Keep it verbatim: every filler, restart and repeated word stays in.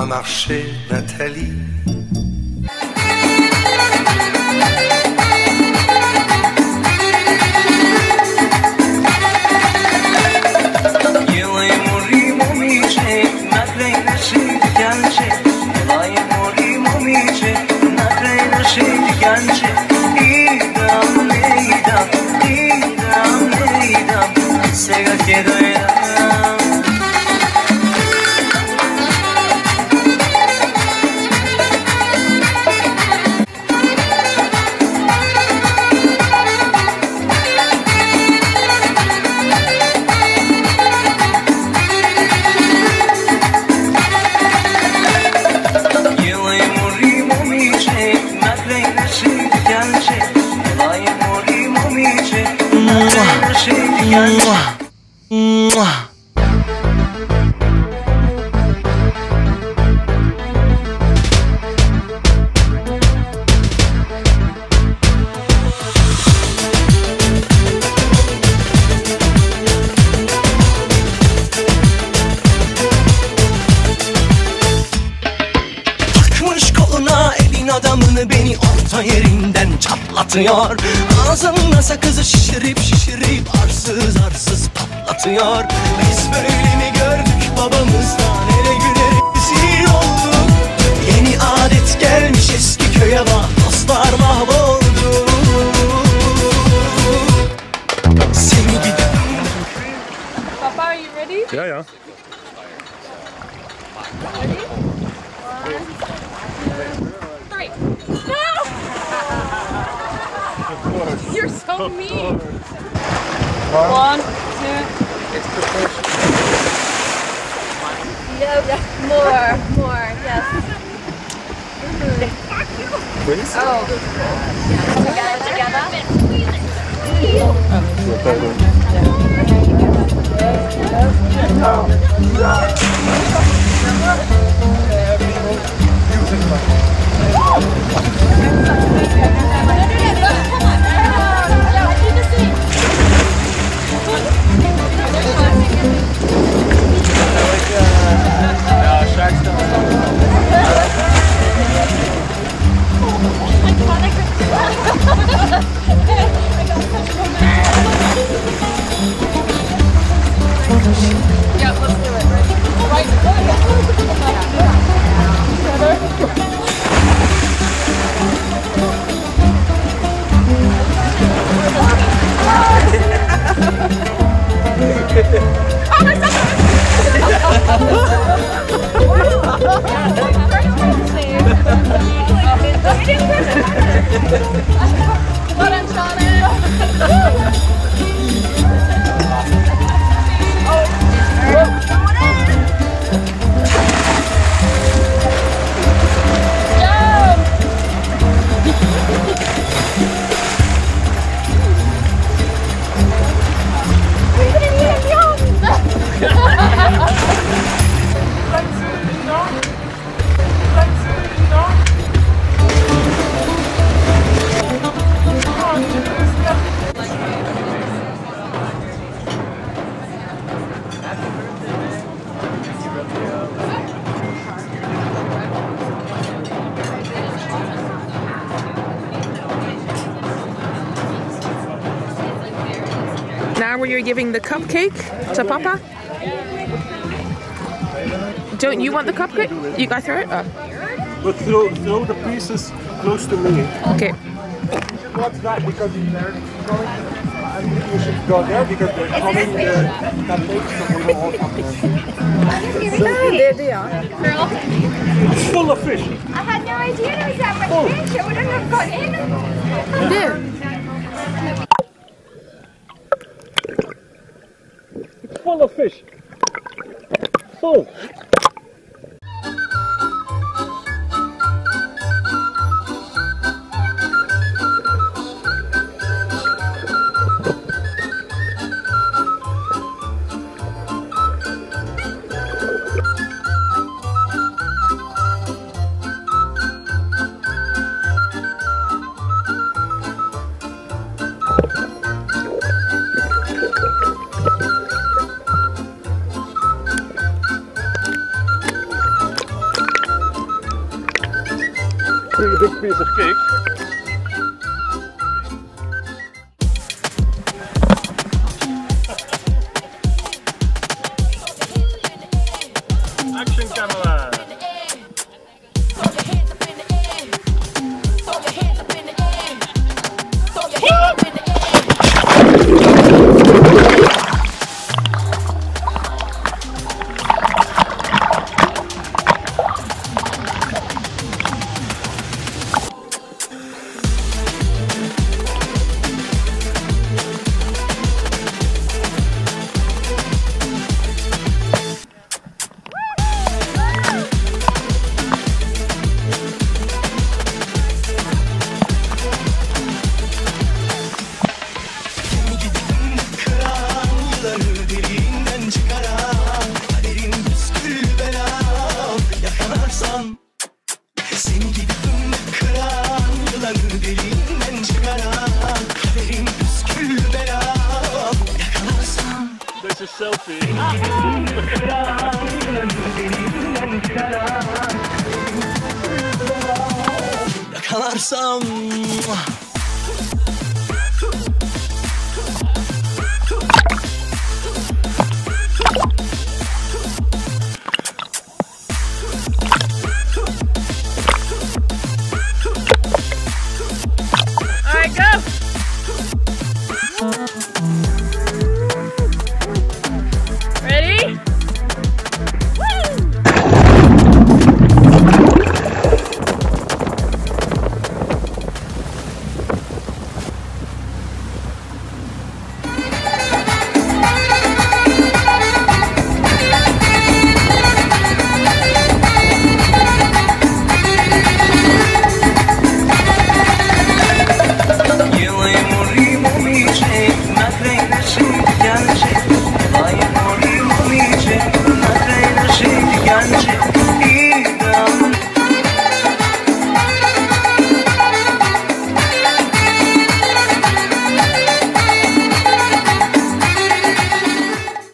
pas marcher, Nathalie. Beni orta yerinden çatlatıyor. Ağzında sakızı şişirip şişirip arsız arsız patlatıyor. Biz böyle mi gördük babamızdan, ele güne rezil olduk. Yeni adet gelmiş eski köye bak, dostlar mahvoldu. Seni gidip Papa, are you ready? Yeah, yeah. Ready? One, two, three. No! You're so mean. One, two. It's professional. Yeah, more, more, yes. Please? Oh. Together, together. Now where you're giving the cupcake to Papa? Don't you want the cupcake? You got through it? Oh. But throw, throw the pieces close to me. Okay. You should watch that because they're coming. I think you should go there because they're coming the cupcakes, so we will all cupcakes. There they are. It's full of fish. I had no idea there was that much fish. I wouldn't have got in. There. It's full of fish. Full. piece of cake. Action camera! This is selfie. Yakalarsam Alright, go! Ready? Io e morimo mi c'è, ma credo